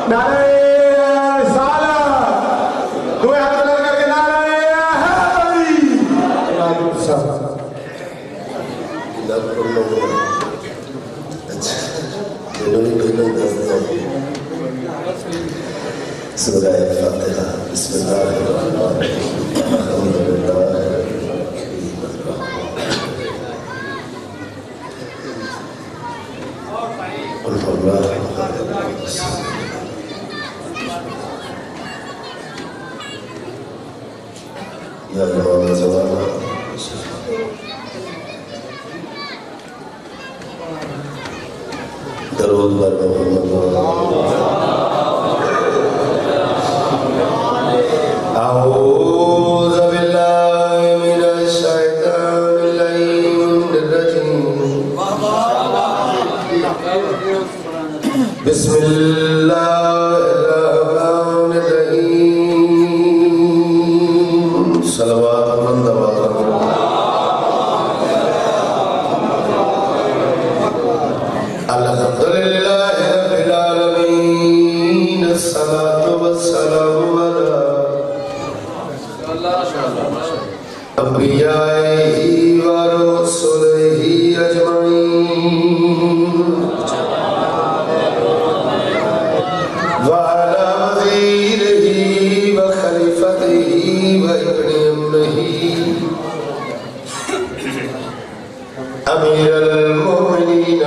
سورہ فاتحہ بسم اللہ الرحمن الرحیم الحمدللہ یا امام زمانہ درود بر محمد اعوذ باللہ من الشیطان اللعین الرجیم بسم اللہ الرحمن الرحیم صلوات من دوات الحمدللہ رب العالمین الصلاة والسلام انبیائیہ و رسولہ اجمعین وعلى وزیرہ و خلیفتہ و ابن امرہ امیر المؤمنین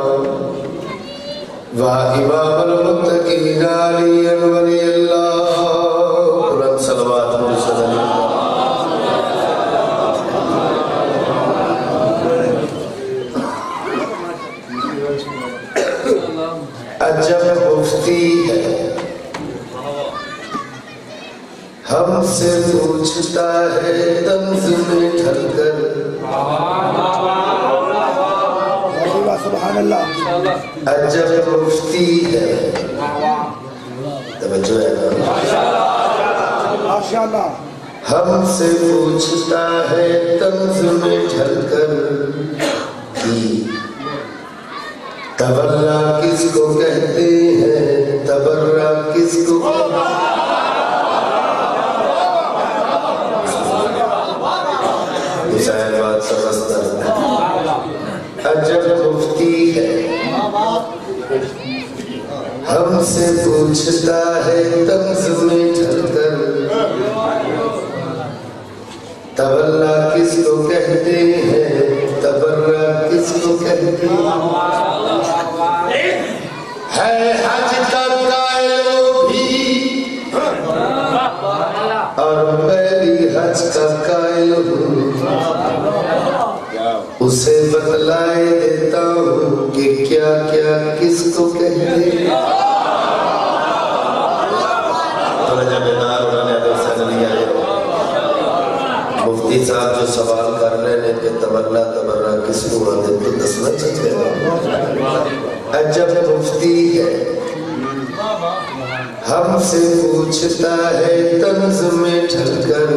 و امام المتقین علی ولی اللہ قرآن صلوات مرسل علیہ جب مفتی ہے ہم سے پوچھتا ہے طنز میں ڈھل کر سبحان اللہ جب مفتی ہے توجہ ہے ماشاءاللہ ہم سے پوچھتا ہے طنز میں ڈھل کر تبرہ کس کو کہتے ہیں تبرہ کس کو حسین بات سمجھتا ہے عجب مفتی ہے ہم سے پوچھتا ہے طنز میں ڈھل کر تبرہ کس کو کہتے ہیں تبرہ کس کو کہتے ہیں ہے حج کا قائل بھی اور میں بھی حج کا قائل ہوں اسے بتلائے دیتا ہوں کہ کیا کیا کس کو کہتے ہیں توجہ بیدار انہوں نے درسن لیا ہے مفتی صاحب جو سوال کر رہے ہیں کہ تبرہ کس کو آتے تو دسنا چاہتے ہیں عجب مفتی ہے ہم سے پوچھتا ہے طنز میں ڈھل کر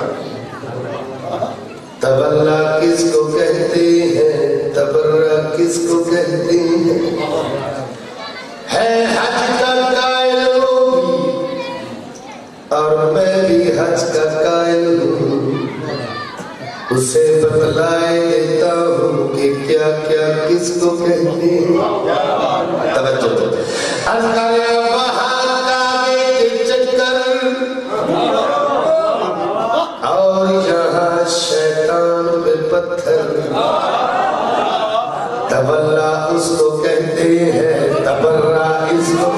تبرہ کس کو کہتے ہیں تبرہ کس کو کہتے ہیں ہے حج کا قائل بھی اور میں بھی حج کا قائل ہوں اسے بتلائے دیتا ہوں کہ کیا کیا کس کو کہتے ہیں توجہ ازغایا وہاں کاغے کے چکر اور یہاں شیطان پہ پتھر تبرہ اس کو کہتے ہیں تبرہ اس کو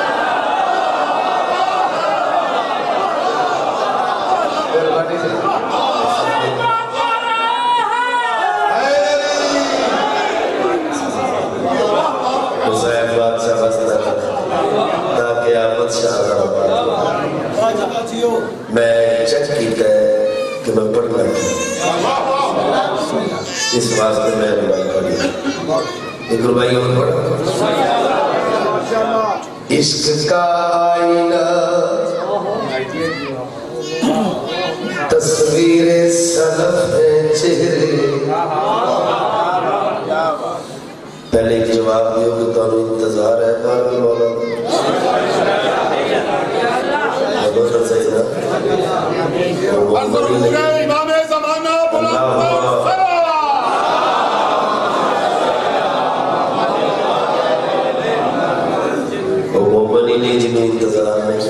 میں چیک کیتا ہے کہ میں پڑھنا اس واسطے میں روائی پڑھی ایک روائی اور پڑھا عشق کا آئینہ تصویر سلف ہے چہرے پہلے ایک جواب دیو کہ تو انتظار ہے بار مولا وہی نہیں جنہوں انتظار نہیں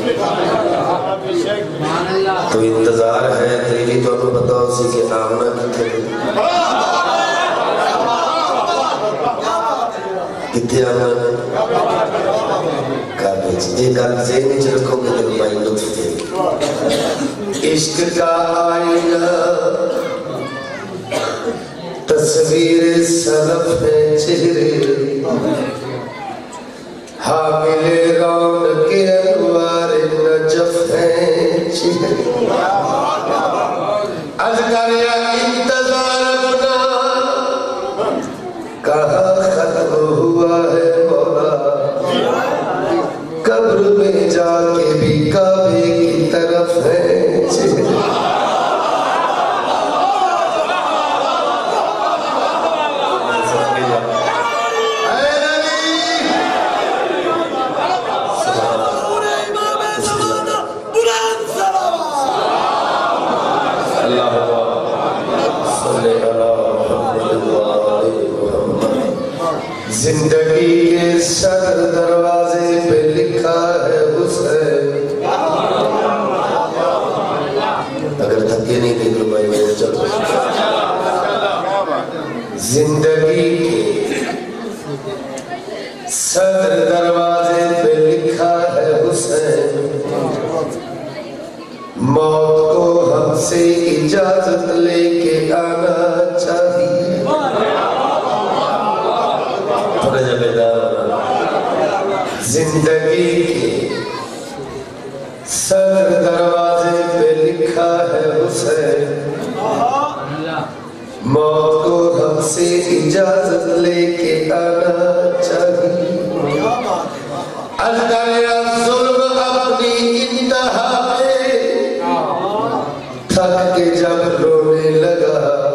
تو انتظار ہے تیری تو ہمیں پتا اسی کے آمنہ کی تھے کتنے آمنہ کابج ایک گل ذہنی چ رکھو گے تو بھائی لطف تھے عشق کا آئینہ تصویر سلف ہے چہرے حامل رونق کے انوار نجف ہے چہرے اذکر یا انتظار اپنا کہاں ختم ہوا ہے مولا قبر میں جا کے بھی کعبے کی طرف ہے چہرے زندگی کے صدر دروازے پہ لکھا ہے حسین اگر تھکے نہیں دیکھ لو بھائی میں چل زندگی کے صدر دروازے پہ لکھا ہے حسین موت کو ہم سے اجازت لے کے آنا چاہیے زندگی کے صدر دروازے پہ لکھا ہے حسین موت کو ہم سے اجازت لے کے آنا چاہیے اذکر یا ظلم اپنی انتہا پہ تھک کے جب رونے لگا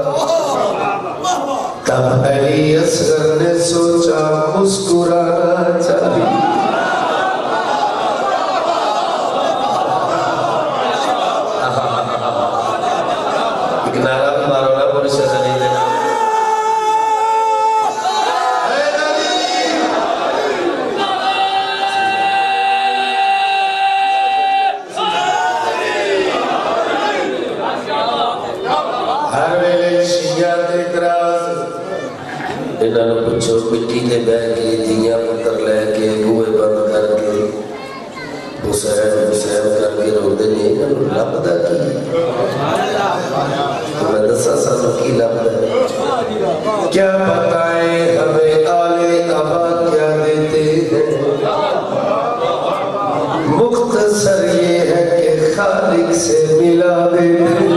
تب علی اصغر نے سوچا مسکرانا چاہیے ایک نعرہ مارو نا پوری سزا نہیں دینا ہر ویلے شیعہ اعتراض انہوں نے پوچھو مٹی نے بہ کے دیاں پتر لے کے بوئے بند کر کے حسین حسین کر کے رو دے نہیں لبدا کی تو میں دسا سانو کی لبدا کیا بتائیں ہمیں آل ابا کیا دیتے ہیں مختصر یہ ہے کہ خالق سے ملا دیتے ہیں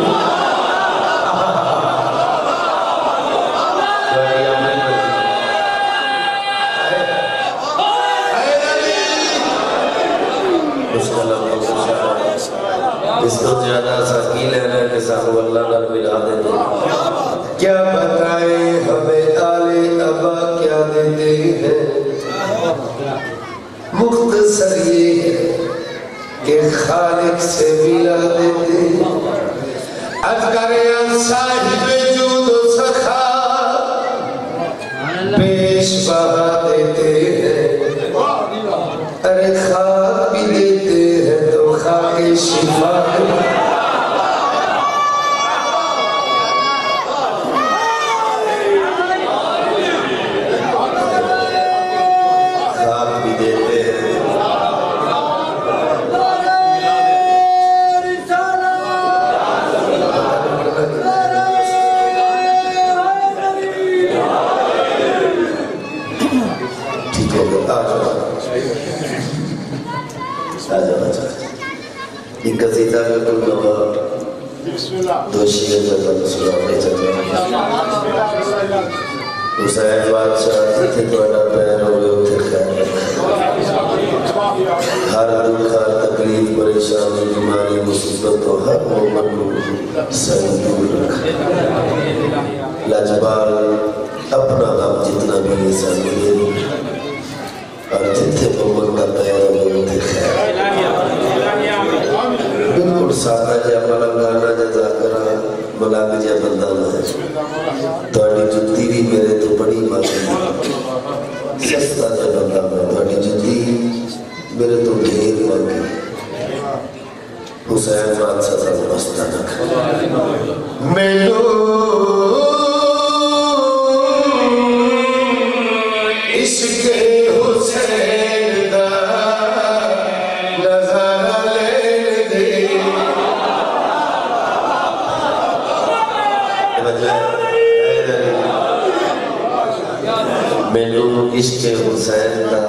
اس کو زیادہ سکیل ہے کہ صاحب اللہ نہ ملا دیتے کیا بتائیں ہمیں آل ابا کیا دیتے ہیں مختصر یہ ہے کہ خالق سے ملا دیتے ہیں اذکر یا صاحب جود و سخا پیش بہا دیتے ہیں ارے خاک بھی دیتے ہیں تو خاک شفا خاک بھی دیتے ہیں ٹھیک ہے ایک قصیدہ میں کل نوا دو شیئر جاتا سنانے چاہتا حسین بادشاہ جتھے توڑا پہن ہوئے اتھے خیر ہر دکھ ہر تکلیف پریشانی بیماری مصیبت و ہر مومن کو صحیح دور رکھا لاجبال اپنا غم جتنا بھی ایسا ملے اور جتھے مومن کا پہن ہوئے اتھے خیر بالکل سادہ جا ملنگانا جا ذاکرہ ملنگ جا بندہ ہے توڑی جتی بھی میرے تو بڑی مانگی سستا جا بندہ ہے توڑی جتی میرے تو ڈھیر مانگی حسین مان سزا مستنک میلو عشق حسین دا نظارہ لین دے میلو عشق حسین دا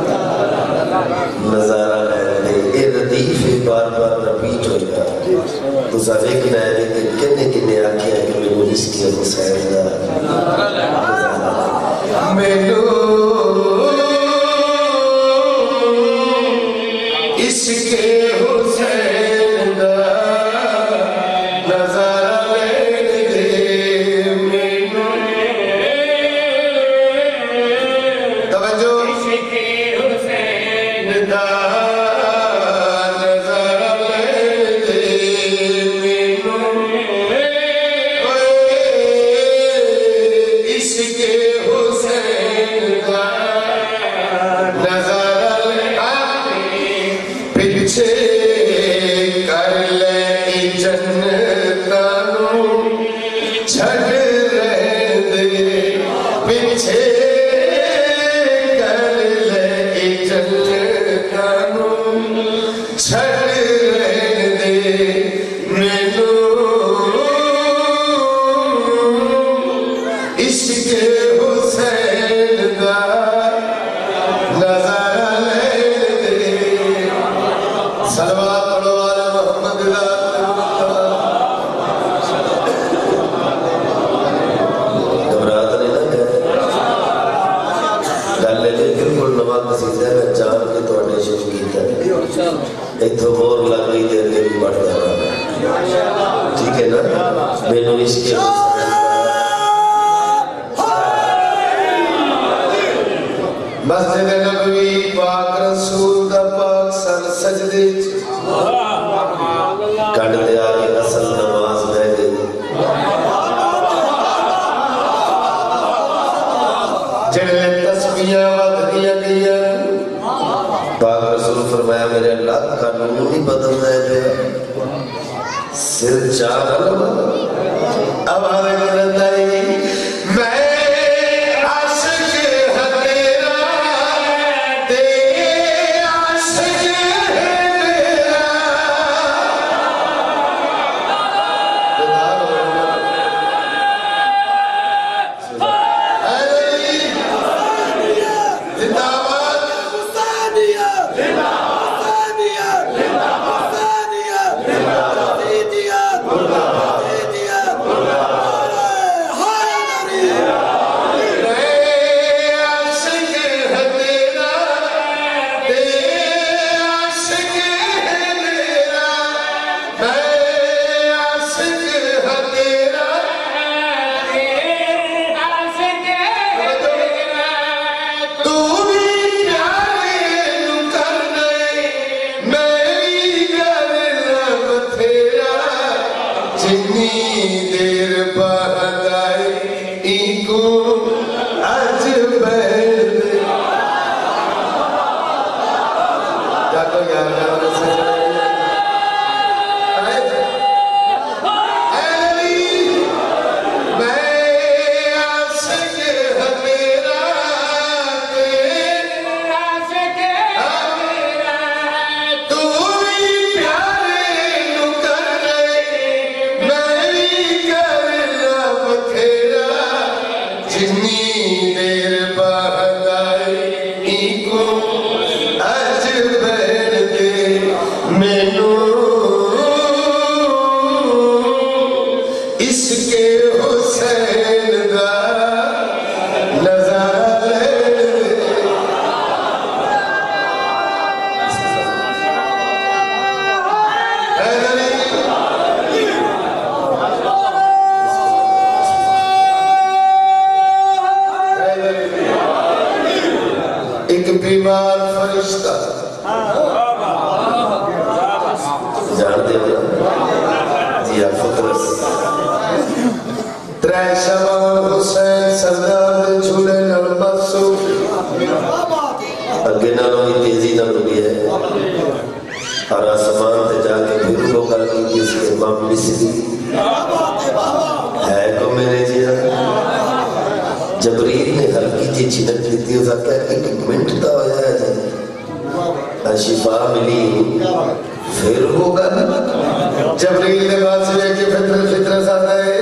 نظارہ لین دے یہ ردیف بار بار رپیٹ ہو جائے تو سابق نائے کہ کنے کنے آکھے ہیں کہ میلو عشق حسین دا میلو عشق حسین دا نظارہ لین دے میلو توجہ عشق حسین دا نظارہ لین دے میلو عشق حسین دا نظارہ لین پیچھے کر لے جنتانوں چھڑ رہے دے پیچھے کر لے جنتانوں چھڑ رہے دے میلو عشق حسین دا نظارہ لین دے صلوات پڑھو والا محمد گھبراہٹ نہیں لگا گل لے بالکل نواز نصیب ہے میں جان کے تواڈے شروع کیتا ہے ایک تو اور لگ گئی دیر کے بھی بڑھ جانا ٹھیک ہے نا میلو عشق مسجد نبوی پاک رسول دا پاک سر سجدے کڑ دے آگے اصل نماز بہ گئی جنہیں تسبیحاں وقت دیا گیا پاک رسول فرمایا میرے اللہ کا نور ہی بدل رہے تھے سر چاہ اب آنے کرت آئی میں بیمار فرشتہ جانتے ہو جی آپ فکرس ترائے شمع حسین سردار جھولے نرمت سو اگے نالوں کی تیزی نہ لگی ہے اور آسمان تے جا کے پھر وہ گل کی جس کے مم مصری ہے کو میرے جیا جبریل نے ہلکی جی چھنک دیتی ہو سکتا ہے 1 منٹ تا ہویا ہے جی شفا ملی پھر وہ گل جبریل نے بات سے کہ فطر ساتھ ہے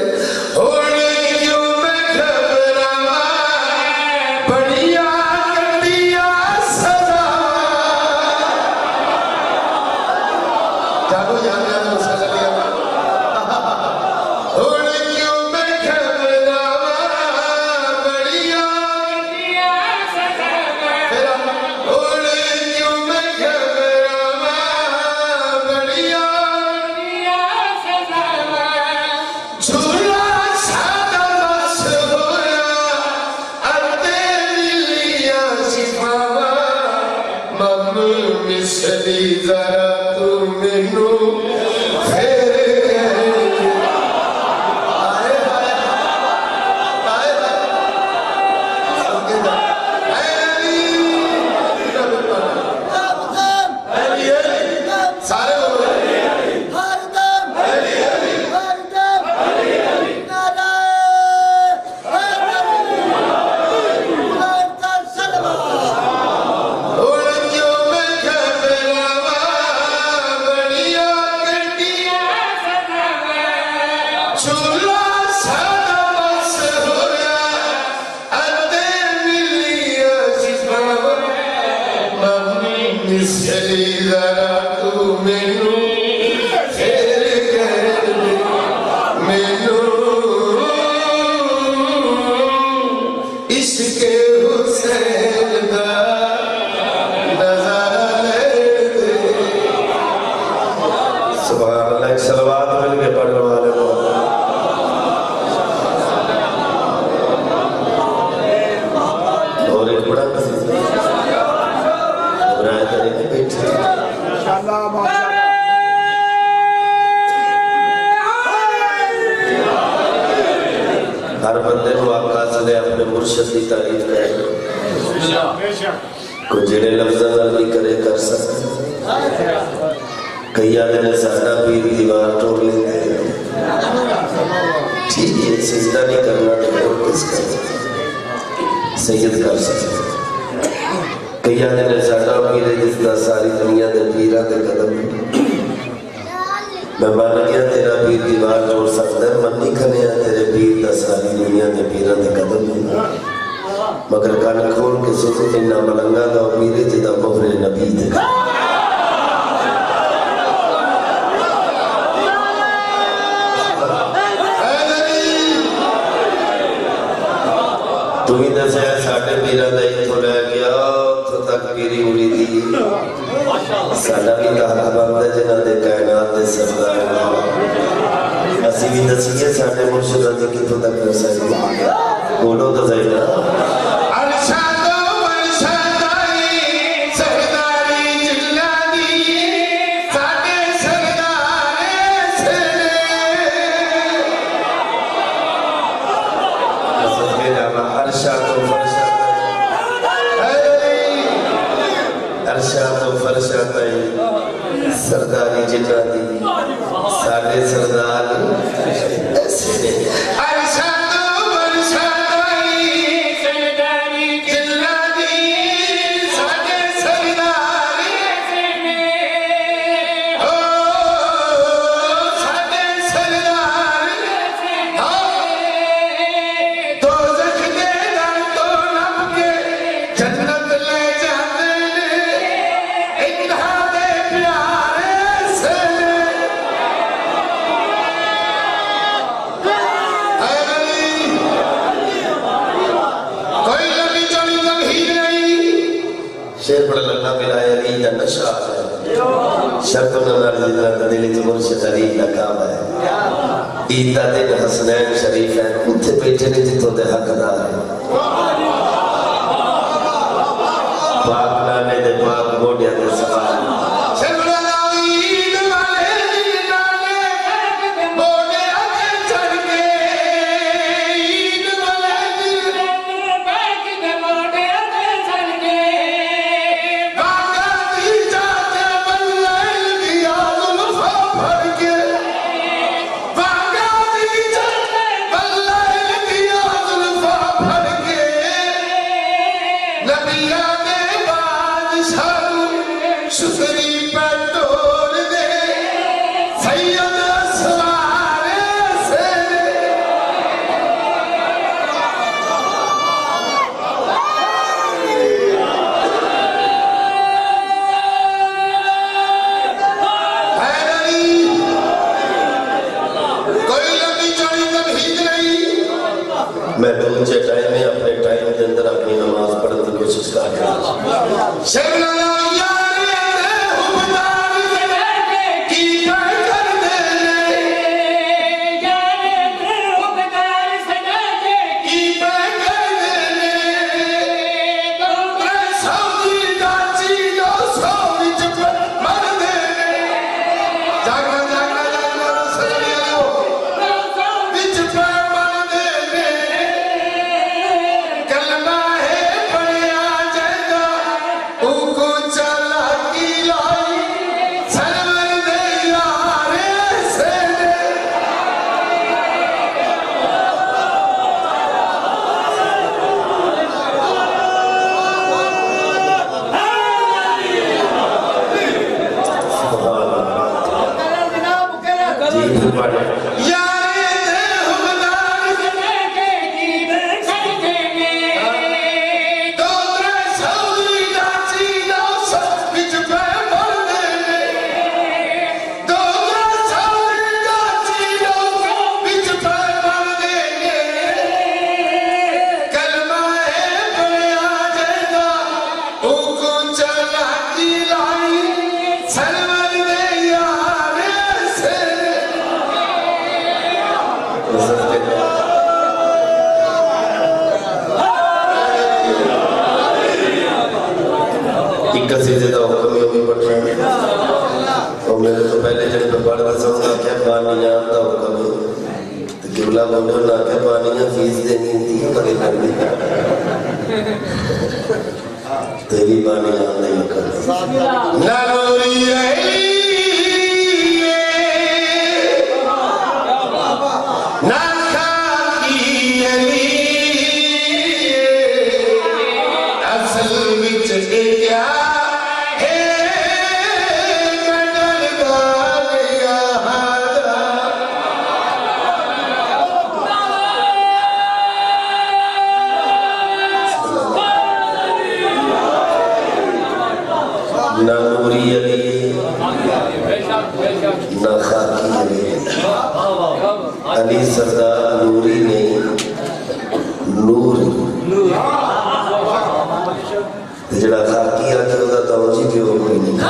ہر بندے کو آقا صلی اپنے مرشد کی تعریف کرے کوئی جڑے لفظاں نال بھی کرے کر سکتے کئی آدھے سادہ پیر دیوار توڑ لیتے ٹھیک ہے سجدہ نہیں کرنا تو کس کر سید کر سکتے کئی آدھے سادہ پیر جس کا ساری دنیا دے پیرہ دے قدم میں مان گیا تیرا پیر دیوار توڑ سکتا ہے من نہیں کھنے تیرے پیر دا ساری دنیا دے پیرہ دے قدم مگر کان کھول کے سوچے جنہ ملنگا دا پیرے جدا مہر نبی دے تو ہی دسے ساڑھے پیرہ دا ہی تو لے گیا تو تک پیری ہوئی دی ساڑھا بھی کہا بندہ جنہ دے کائنات دے سردار اسی بھی دسیے ساڑھے مرشدہ دے کی تو تک رسائی بولو تو زیدہ سرداری جنہ دی ساڑھے سردار ایسے نہیں شرط نظر جدرہ دلی مرشد علی لقاب ہے عیدہ دن حسنین شریف ہے اتھے بیٹھے نے جتو دے حق دار ہے پاک نانے دے پاک موڑیا دے سوال قصیدے دا حکم یہ بھی پڑھنا ہے اور میرے تو پہلے جن پہ پڑھ رہا سا کیا پانیاں دا حکم تو قبلہ بولے نہ کہ پانیاں فیس دینی تھی بڑی کرنی تیری پانیاں نہیں کرنی نروری علی سردار نوری نہیں نور جڑا خاکی آکے ہوتا توجی بھی ہو کوئی نہیں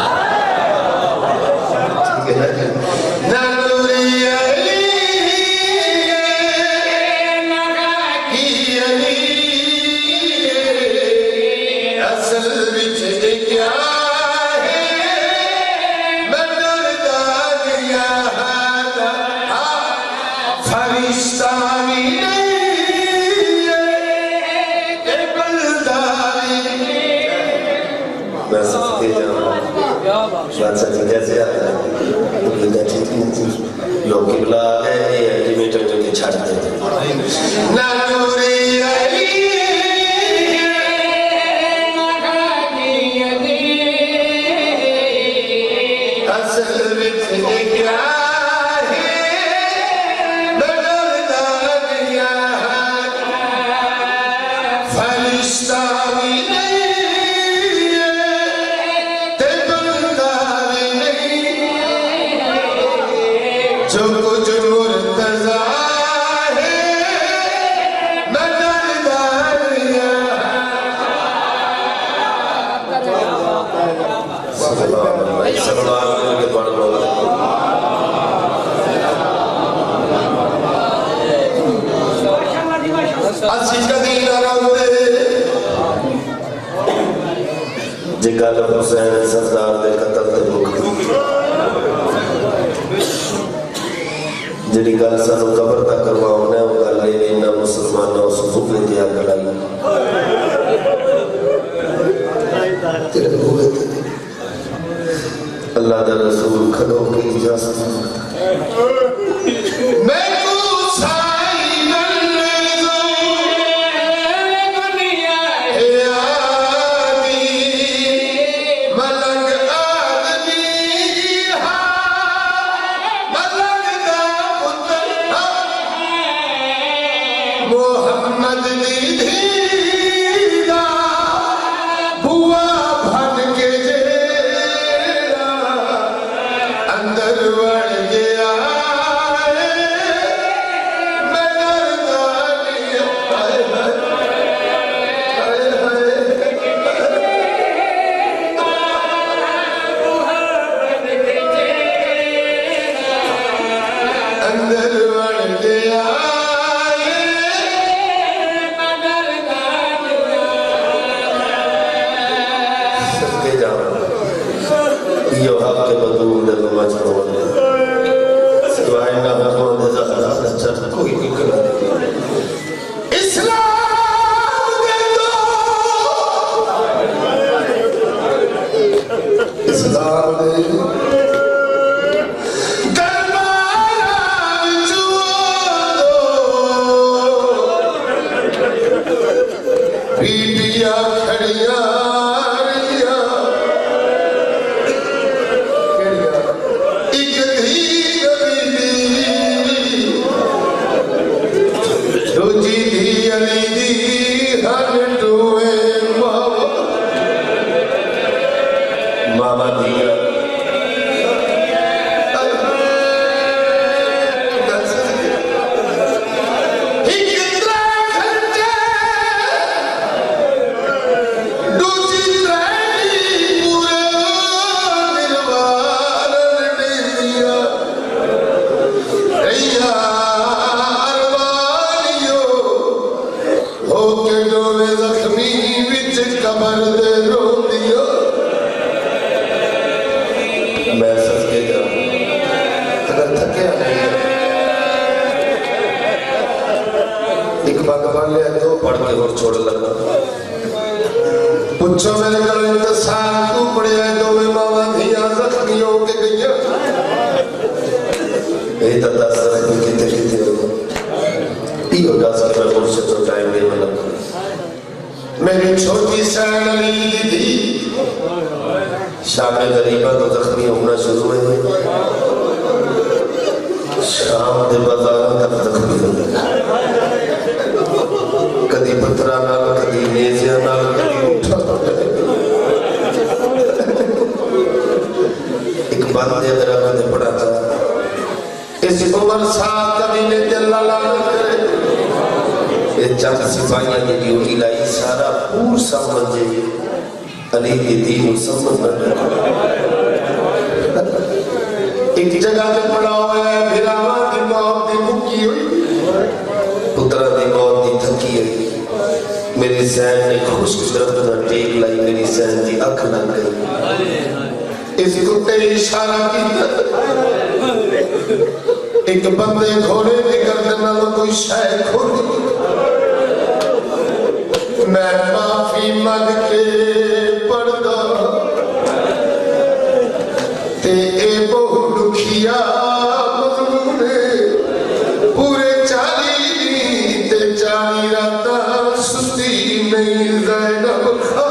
نہ نوری علی نہ خاکی علی اصل بچ کیا جیسے لوگ قبلہ آگئے یہ الٹیمیٹر جو کہ چھاڑ دیتے نہ نوری علی نہ خاکی علی اصل بچ کیا ہے بدلتا دیا فرشتہ بھی جو کچھ مرتضیٰ ہے بدل داریا صلی اللہ علیہ وسلم اسی قدیر روندے جے گل حسین سردار دے قتل تے مکھ جڑی گل سانو قبر تک کرواؤں ہے وہ گل ہے نہ مسلمانوں صفوفے دیا گلائی تیرے ہوئے تھے اللہ دا رسول کھڑو کی اجازت میں کو سائی ملزو دنیا ہے آدمی ملنگ آدمی محمد دیدہ بوا بھن کے جیرہ اندر وڑ گیا میں نردانی اندر وڑ گیا یہ حق کے بدور دے نماز پڑھنے سوائے نہ حکم دے زخرات اچھا کوئی نہیں کرا دے اسلام دے دو اسلام دے دربارہ چھوڑ دو بیٹیاں کھڑیاں میں صدقے جاؤں اگر تھکیا نہیں ایک بات پڑھ لیا تو پڑھ کے اور چھوڑ لگا پوچھو میرے گھر انتصار تو پڑے آئے دو میں ماما دھیاں زخمیوں کے گئیاں اے دادا زخمی کتے کتے ہوگا یہ ہوگا اس کے میں مرشد ہو ٹائم دے ملک میری چھوٹی سین علی دی شام غریبہ تو زخمی ہونا شروع ہے شام دے بازار تک زخمی ہونا کدی پترہ نال کدی نیزیاں نال کدی اٹھا ایک بندے اگر آپ نے پڑھا تھا اس عمر ساتھ کبھی نے جلال اللہ کرے یہ چند سپاہیاں کی ڈیوٹی لائی سارا پور سمجھے علی کی دین سمجھ ایک جگہ میں پڑھا ہوا ہے بھراوہ دی موت دی مکی ہوئی پترہ دی موت دی تھکی ہوئی میری سین نے خوش درد نہ ٹیک لائی میری سین دی اکھ نہ گئی اس کتے اشارہ کی ایک بندے گھوڑے دی گردن نالوں کوئی شاہ کھول میں معافی مانگ کے پڑھ دا تے اے بہت دکھیا مظلوم پورے چالی تے چالی راتا سستی نہیں زینب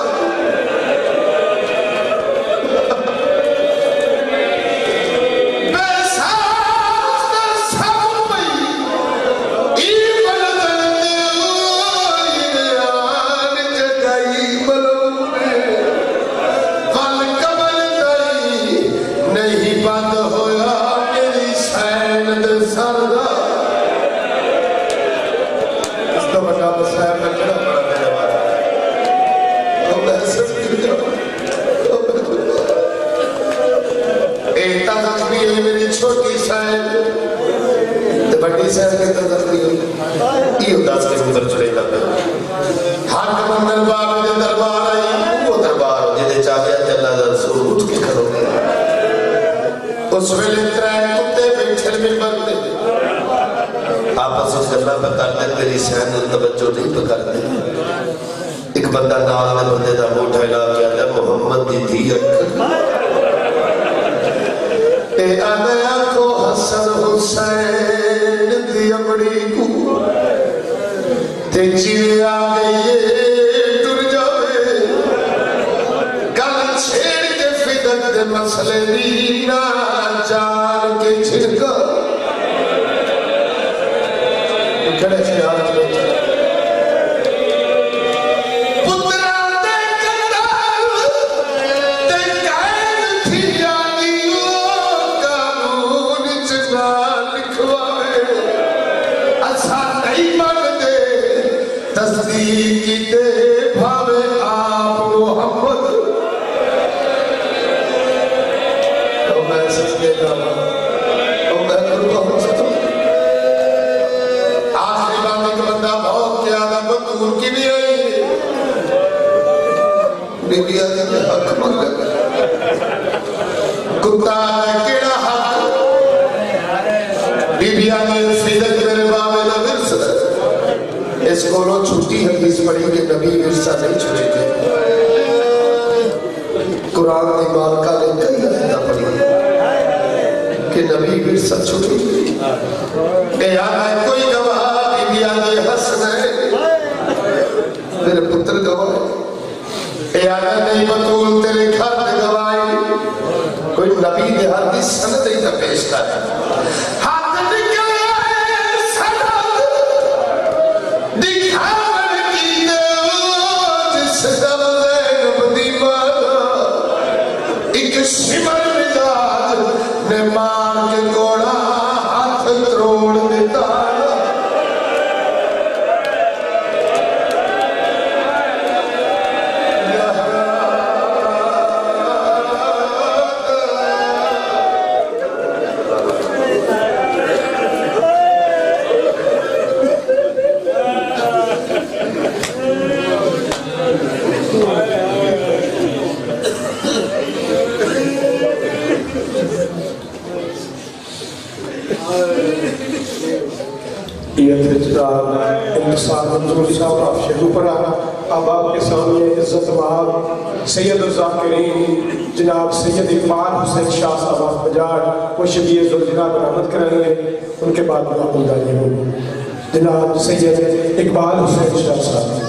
سہر کے تذکر ہوئی یہ اداس کے مندر چڑے لگے حاکم دربار میں دربار آئی وہ دربار جدے چاہیا کہ اللہ دا رسول اٹھ کے کھڑو گے اس ویلے ترائے کتے بیٹھل میں بندے آپس اس گلہ پکار دے تیری سہن توجہ نہیں پکار دے ایک بندہ نال میں بندے دا موٹھا علاق کیا جا محمد دی دھی اکھ اے آنیا کو حسن حسین اپنی کو تے چیلے آگئے ٹر جاوے گل چھیڑ کے فدق دے مسئلے دینا چار کے چھڑکا کھڑے سے آج بیٹھے کی دے بھاوے آپ محمد تو میں سجدے کروں تو میں قربان سکوں آخری بات ایک بندہ بہت کیا گا بطور کی بھی آئی بی بی آدھی میں حق مانگا کتا کیڑا حق بی بی آدھی فیدت میرے بابے دا ورس اس کولو چھوٹی حدیث پڑھی کہ نبی ورثہ نہیں چھوڑے گے قرآن نے مالکہ نے کئی حدیثہ پڑھی کہ نبی ورثہ چھوڑے گے اے آنا کوئی گواہ بی بی آدھی حسن ہے میرے پتر گواہ اے آنا نہیں بطول تیرے گھر دے گواہی کوئی نبی دے حدیث سند ہی نہ پیش کر شمر مزاج نے مار کے گوڑا ہاتھ تروڑ دیتا جناب انتصار منظور صاحب آپ شروع پر آنا. اب آپ کے سامنے عزت مآب سید الذاکرین جناب سید اقبال حسین شاہ صاحب آپ بجاٹ وہ شبیہ ذوالجلال برآمد کریں گے. ان کے بعد محمود علی ہوگی. جناب سید اقبال حسین شاہ صاحب.